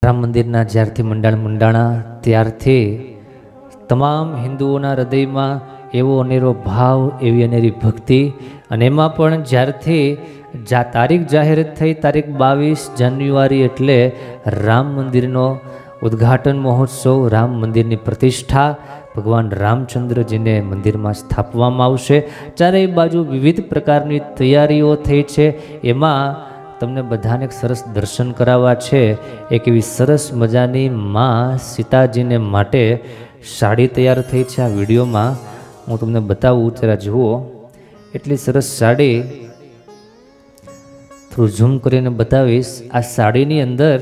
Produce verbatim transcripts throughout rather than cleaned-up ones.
રામ મંદિરના જ્યારથી મંડાણ મંડાણા ત્યારથી તમામ હિન્દુઓના હૃદયમાં એવો અનેરો ભાવ, એવી અનેરી ભક્તિ, અને એમાં પણ જ્યારથી જા તારીખ જાહેર થઈ, તારીખ બાવીસ જાન્યુઆરી એટલે રામ મંદિરનો ઉદ્ઘાટન મહોત્સવ, રામ મંદિરની પ્રતિષ્ઠા, ભગવાન રામચંદ્રજીને મંદિરમાં સ્થાપવામાં આવશે. ચારેય બાજુ વિવિધ પ્રકારની તૈયારીઓ થઈ છે. એમાં તમને બધાને એક સરસ દર્શન કરાવવા છે. એક એવી સરસ મજાની માં સીતાજીને માટે સાડી તૈયાર થઈ છે. આ વિડીયોમાં હું તમને બતાવું, જરા જુઓ. એટલી સરસ સાડી થોડું ઝૂમ કરીને બતાવીશ. આ સાડીની અંદર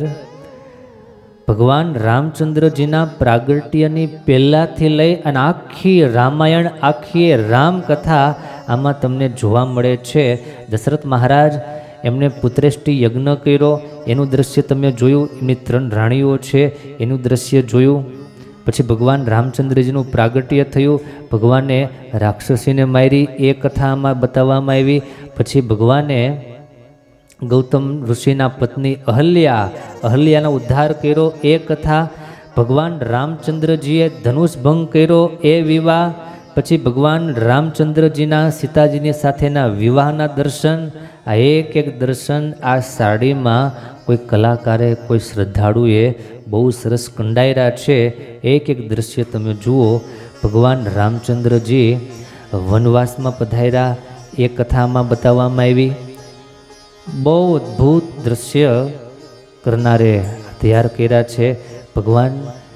ભગવાન રામચંદ્રજીના પ્રાગટ્યની પહેલાંથી લઈ અને આખી રામાયણ, આખી રામકથા આમાં તમને જોવા મળે છે. દશરથ મહારાજ એમને પુત્રેષ્ટિ યજ્ઞ કર્યો એનું દ્રશ્ય તમે જોયું. એમની ત્રણ રાણીઓ છે એનું દ્રશ્ય જોયું. પછી ભગવાન રામચંદ્રજીનું પ્રાગટ્ય થયું, ભગવાને રાક્ષસીને મારી એ કથામાં બતાવવામાં આવી. પછી ભગવાને ગૌતમ ઋષિના પત્ની અહલ્યા અહલ્યાનો ઉદ્ધાર કર્યો એ કથા. ભગવાન રામચંદ્રજીએ ધનુષ ભંગ કર્યો એ વિવાહ. પછી ભગવાન રામચંદ્રજીના સીતાજીની સાથેના વિવાહના દર્શન. આ એક એક દર્શન આ સાડીમાં કોઈ કલાકારે, કોઈ શ્રદ્ધાળુએ બહુ સરસ કંડાયરા છે. એક એક દ્રશ્ય તમે જુઓ. ભગવાન રામચંદ્રજી વનવાસમાં પધાર્યા એ કથામાં બતાવવામાં આવી. બહુ અદ્ભુત દ્રશ્ય કરનારે તૈયાર કર્યા છે. ભગવાન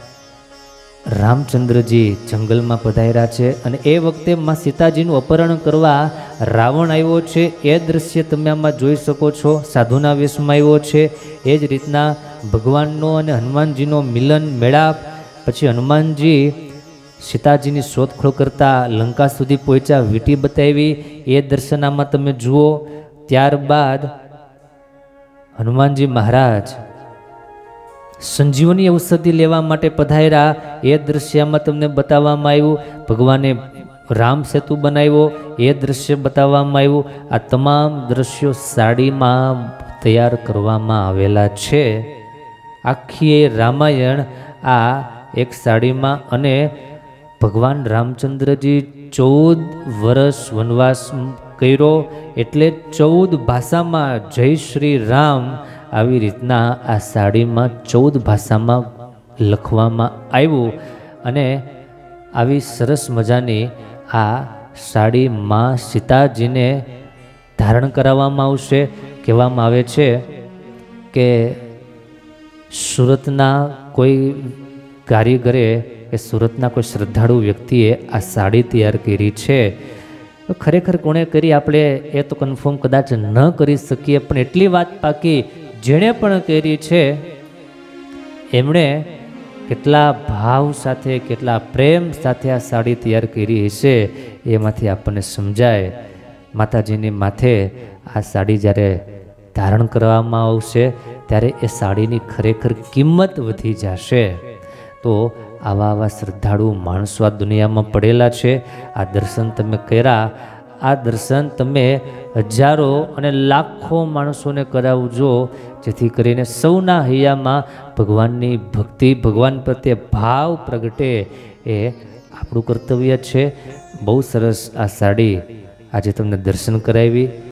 રામચંદ્રજી જંગલમાં પધાર્યા છે અને એ વખતે માં સીતાજીનું અપહરણ કરવા રાવણ આવ્યો છે. એ દ્રશ્ય તમે આમાં જોઈ શકો છો. સાધુના વેશમાં આવ્યો છે. એ જ રીતના ભગવાનનો અને હનુમાનજીનો મિલન, મેળાપ. પછી હનુમાનજી સીતાજીની શોધખોળ કરતા લંકા સુધી પહોંચ્યા, વીંટી બતાવી. એ દર્શન આમાં તમે જુઓ. ત્યારબાદ હનુમાનજી મહારાજ સંજીવની ઔષધિ લેવા માટે પધાર્યા. એ દ્રશ્યમાં તમને બતાવવામાં આવ્યું. ભગવાને રામ સેતુ બનાવ્યો એ દ્રશ્ય બતાવવામાં આવ્યું. આ તમામ દ્રશ્યો સાડીમાં તૈયાર કરવામાં આવેલા છે. આખી રામાયણ આ એક સાડીમાં. અને ભગવાન રામચંદ્રજી ચૌદ વર્ષ વનવાસ કર્યો એટલે ચૌદ ભાષામાં જય શ્રી રામ આવી રીતના આ સાડીમાં ચૌદ ભાષામાં લખવામાં આવ્યું. અને આવી સરસ મજાની આ સાડી માં સીતાજીને ધારણ કરાવવામાં આવશે. કહેવામાં આવે છે કે સુરતના કોઈ કારીગરે કે સુરતના કોઈ શ્રદ્ધાળુ વ્યક્તિએ આ સાડી તૈયાર કરી છે. ખરેખર કોણે કરી આપણે એ તો કન્ફર્મ કદાચ ન કરી શકીએ, પણ એટલી વાત પાકી, જેણે પણ કરી છે એમણે કેટલા ભાવ સાથે, કેટલા પ્રેમ સાથે આ સાડી તૈયાર કરી હશે એમાંથી આપણને સમજાય. માતાજીની માથે આ સાડી જ્યારે ધારણ કરવામાં આવશે ત્યારે એ સાડીની ખરેખર કિંમત વધી જશે. તો આવા આવા શ્રદ્ધાળુ માણસો આ દુનિયામાં પડેલા છે. આ દર્શન તમે કર્યા, આ દર્શન તમે હજારો અને લાખો માણસોને કરાવજો, જેથી કરીને સૌના હૈયામાં ભગવાનની ભક્તિ, ભગવાન પ્રત્યે ભાવ પ્રગટે. એ આપણું કર્તવ્ય છે. બહુ સરસ આ સાડી આજે તમને દર્શન કરાવી.